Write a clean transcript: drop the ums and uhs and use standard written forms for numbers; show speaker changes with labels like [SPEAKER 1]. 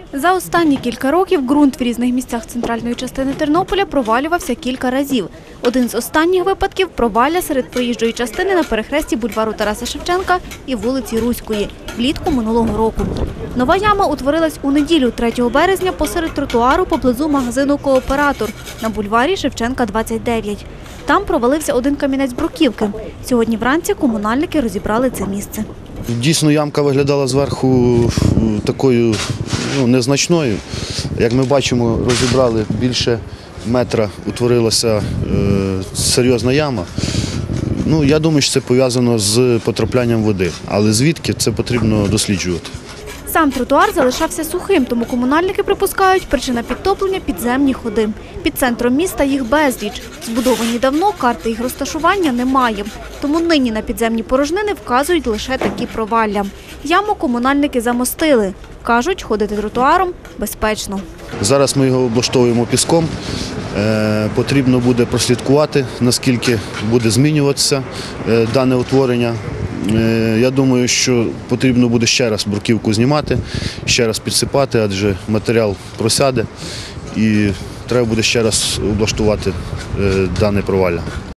[SPEAKER 1] За останні кілька років ґрунт в різних місцях центральної частини Тернополя провалювався кілька разів. Один з останніх випадків – провалля серед проїжджої частини на перехресті бульвару Тараса Шевченка і вулиці Руської влітку минулого року. Нова яма утворилась у неділю, 3 березня, посеред тротуару поблизу магазину «Кооператор» на бульварі Шевченка, 29. Там провалився один камінець бруківки. Сьогодні вранці комунальники розібрали це місце.
[SPEAKER 2] Дійсно, ямка виглядала зверху такою незначною. Як ми бачимо, розібрали більше метра, утворилася серйозна яма. Я думаю, що це пов'язано з потраплянням води, але звідки – це потрібно досліджувати.
[SPEAKER 1] Сам тротуар залишався сухим, тому комунальники припускають, причина підтоплення – підземні ходи. Під центром міста їх безліч. Збудовані давно, карти їх розташування немає. Тому нині на підземні порожнини вказують лише такі провалля. Яму комунальники замостили. Кажуть, ходити тротуаром безпечно.
[SPEAKER 2] Зараз ми його облаштовуємо піском. Потрібно буде прослідкувати, наскільки буде змінюватися дане утворення. Я думаю, що потрібно буде ще раз бруківку знімати, ще раз підсипати, адже матеріал просяде і треба буде ще раз облаштувати дане провалля.